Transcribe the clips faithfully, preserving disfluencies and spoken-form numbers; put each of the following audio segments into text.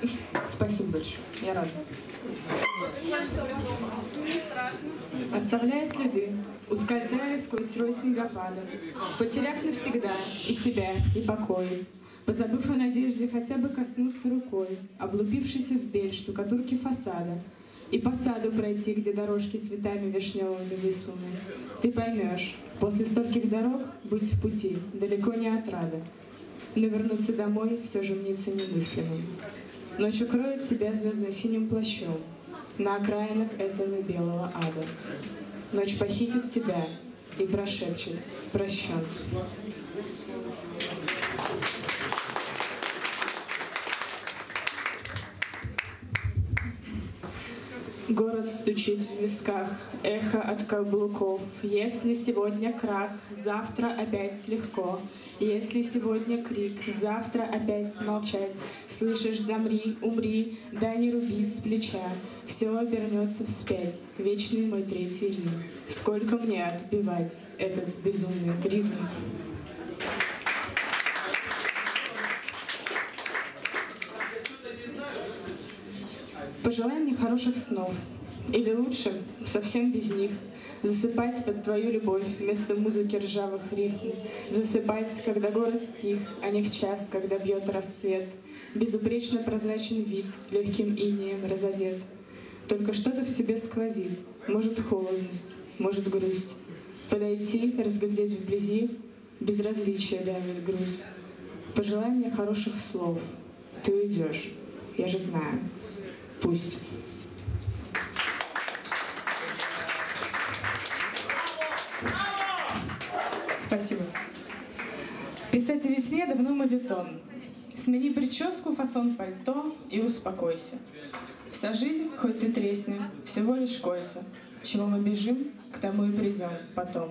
Спасибо большое, я рада. Оставляя следы, ускользая сквозь рой снегопада, потеряв навсегда и себя, и покой, позабыв о надежде хотя бы коснуться рукой, облупившейся в бель штукатурки фасада, и по саду пройти, где дорожки цветами вишневыми высланы, ты поймешь, после стольких дорог быть в пути далеко не отрада, но вернуться домой все же мнится немыслимым. Ночь укроет тебя звездно-синим плащом на окраинах этого белого ада. Ночь похитит тебя и прошепчет «Прощен». Город стучит в висках, эхо от каблуков. Если сегодня крах, завтра опять легко. Если сегодня крик, завтра опять молчать. Слышишь, замри, умри, да не руби с плеча. Все обернется вспять, вечный мой третий Рим. Сколько мне отбивать этот безумный ритм? Пожелай мне хороших снов, или лучше, совсем без них, засыпать под твою любовь вместо музыки ржавых рифм, засыпать, когда город стих, а не в час, когда бьет рассвет, безупречно прозрачен вид, легким инеем разодет. Только что-то в тебе сквозит, может холодность, может грусть. Подойти, разглядеть вблизи, безразличие давит груз. Пожелай мне хороших слов, ты уйдешь, я же знаю. Пусть. Спасибо. Писать о весне давно мовитон. Смени прическу, фасон пальто и успокойся. Вся жизнь, хоть ты тресни, всего лишь кольца. Чего мы бежим, к тому и придем потом.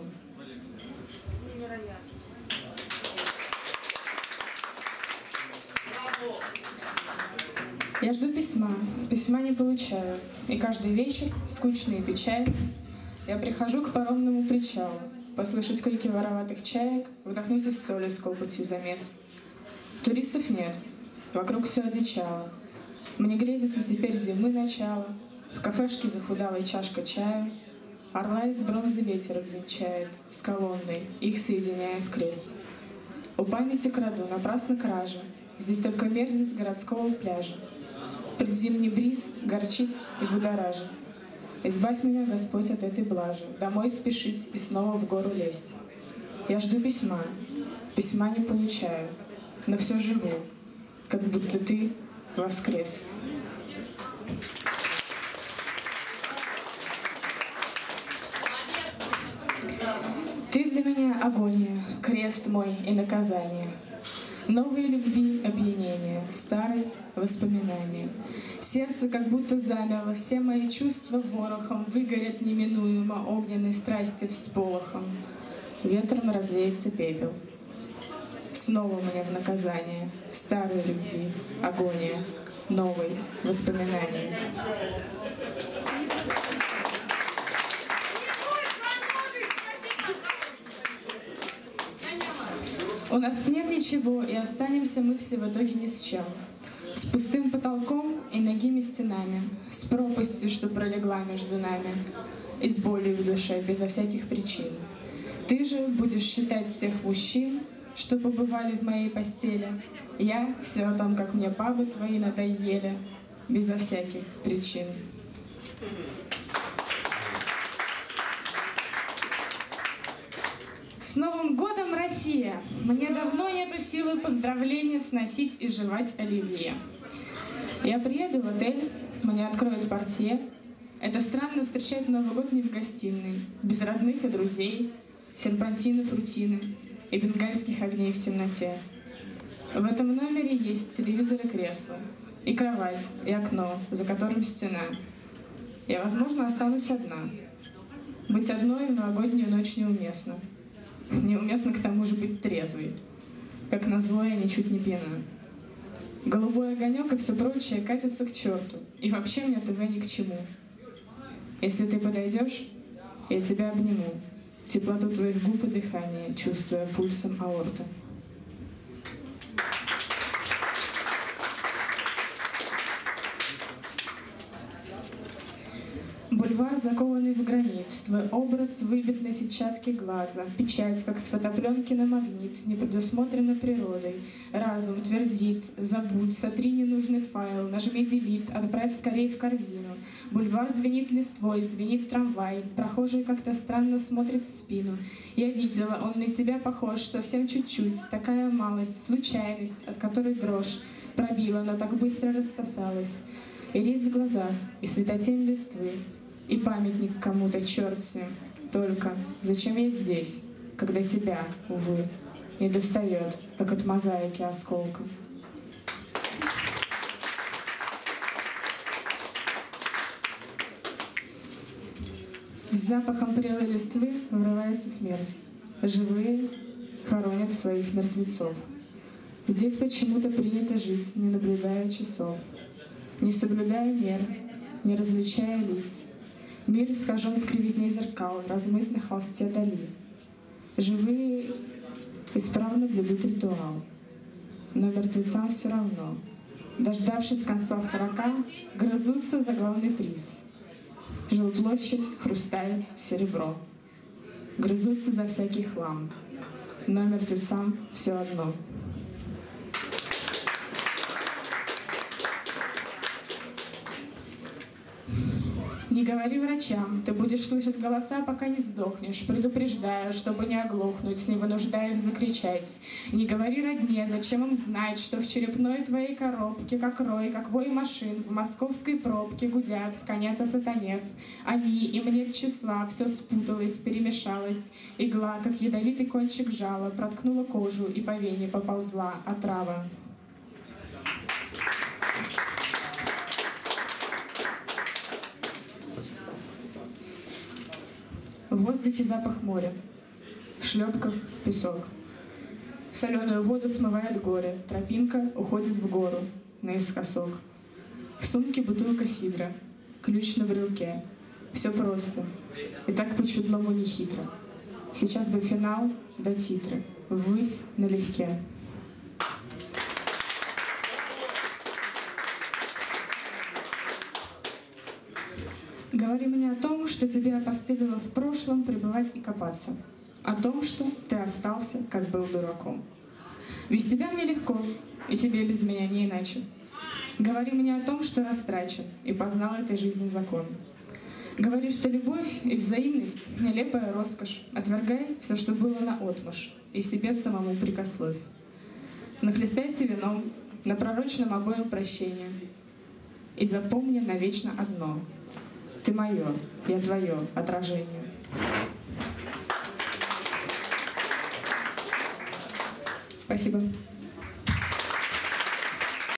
Я жду письма, письма не получаю, и каждый вечер, скучный и печальный, я прихожу к паромному причалу, послышать крики вороватых чаек, вдохнуть из соли с копотью замес. Туристов нет, вокруг все одичало. Мне грезится теперь зимы начало, в кафешке захудалая чашка чая, орла из бронзы ветер обвенчает, с колонной, их соединяя в крест. У памяти краду, напрасно кража, здесь только мерзость городского пляжа. Предзимний бриз горчит и будоражит. Избавь меня, Господь, от этой блажи, домой спешить и снова в гору лезть. Я жду письма, письма не получаю, но все живу, как будто ты воскрес. Ты для меня агония, крест мой и наказание. Новые любви опьянения, старые воспоминания. Сердце как будто замерло, все мои чувства ворохом выгорят неминуемо огненной страсти всполохом. Ветром развеется пепел. Снова мне в наказание старой любви, агония, новые воспоминания. У нас нет ничего, и останемся мы все в итоге ни с чем. С пустым потолком и нагими стенами, с пропастью, что пролегла между нами, и с болью в душе, безо всяких причин. Ты же будешь считать всех мужчин, что побывали в моей постели. Я все о том, как мне бабы твои надоели, безо всяких причин. С Новым годом, Россия! Мне давно нету силы поздравления сносить и жевать оливье. Я приеду в отель, мне откроют портье. Это странно встречать Новый год не в гостиной, без родных и друзей, серпантинов, рутины и бенгальских огней в темноте. В этом номере есть телевизор и кресло, и кровать, и окно, за которым стена. Я, возможно, останусь одна. Быть одной в новогоднюю ночь неуместно. Неуместно к тому же быть трезвой. Как назло, я ничуть не пьяна. Голубой огонек и все прочее катятся к черту. И вообще мне ТВ ни к чему. Если ты подойдешь, я тебя обниму. Теплоту твоих губ и дыхания, чувствуя пульсом аорты. Бульвар, закованный в гранит, твой образ выбит на сетчатке глаза, печать, как с фотопленки на магнит, не предусмотрена природой. Разум твердит: забудь, сотри ненужный файл, нажми делит, отправь скорее в корзину. Бульвар звенит листвой, звенит трамвай, прохожий как-то странно смотрит в спину. Я видела, он на тебя похож, совсем чуть-чуть, такая малость, случайность, от которой дрожь пробила, но так быстро рассосалась. И резь в глазах, и светотень листвы, и памятник кому-то, черт с ним. Только зачем я здесь, когда тебя, увы, не достает, как от мозаики осколка? С запахом прелой листвы врывается смерть. Живые хоронят своих мертвецов. Здесь почему-то принято жить, не наблюдая часов, не соблюдая мер, не различая лиц. Мир искажен в кривизне зеркал, размыт на холсте Дали. Живые исправно блюдут ритуал, но мертвецам все равно. Дождавшись конца сорока, грызутся за главный приз. Жилплощадь, хрусталь, серебро. Грызутся за всякий хлам, но мертвецам все одно. Не говори врачам, ты будешь слышать голоса, пока не сдохнешь. Предупреждаю, чтобы не оглохнуть, не вынуждая их закричать. Не говори родне, зачем им знать, что в черепной твоей коробке, как рой, как вой машин, в московской пробке гудят, в конец осатанев. Они, им нет числа, все спуталось, перемешалось. Игла, как ядовитый кончик жала, проткнула кожу и по вене поползла отрава. В воздухе запах моря, в шлепках песок. Соленую воду смывает горе, тропинка уходит в гору, наискосок. В сумке бутылка сидра, ключ на брелке. Все просто, и так по-чудному нехитро. Сейчас бы финал да титры, ввысь налегке. Говори мне о том, что тебе опостылило в прошлом пребывать и копаться. О том, что ты остался, как был дураком. Без тебя мне легко, и тебе без меня не иначе. Говори мне о том, что растрачен, и познал этой жизни закон. Говори, что любовь и взаимность — нелепая роскошь. Отвергай все, что было наотмашь, и себе самому прикословь. Нахлестайся вином на пророчном обоим прощения, и запомни навечно одно — ты мое, я твое отражение. Спасибо.